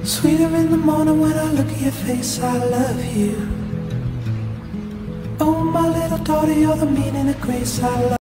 Sweeter in the morning when I look at your face, I love you. Oh, my little daughter, you're the meaning of grace, I love you.